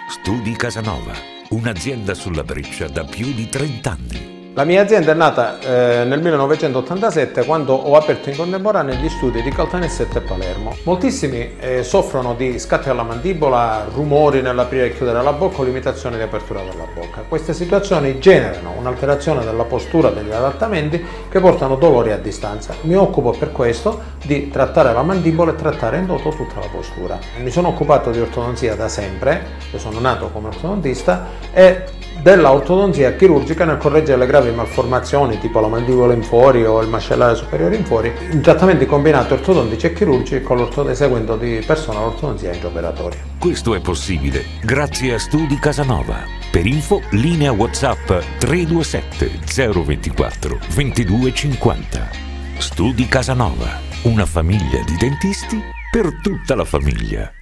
Studi Casanova, un'azienda sulla Breccia da più di 30 anni. La mia azienda è nata nel 1987 quando ho aperto in contemporanea gli studi di Caltanissetta e Palermo. Moltissimi soffrono di scatti alla mandibola, rumori nell'aprire e chiudere la bocca o limitazioni di apertura della bocca. Queste situazioni generano un'alterazione della postura degli adattamenti che portano dolori a distanza. Mi occupo per questo di trattare la mandibola e trattare in toto tutta la postura. Mi sono occupato di ortodonzia da sempre, io sono nato come ortodontista, e della ortodonzia chirurgica nel correggere le gravi malformazioni tipo la mandibola in fuori o il mascellare superiore in fuori in trattamenti combinati ortodontici e chirurgici con eseguendo di persona l'ortodonzia intraoperatoria. Questo è possibile grazie a Studi Casanova. Per info linea WhatsApp 327 024 2250. Studi Casanova, una famiglia di dentisti per tutta la famiglia.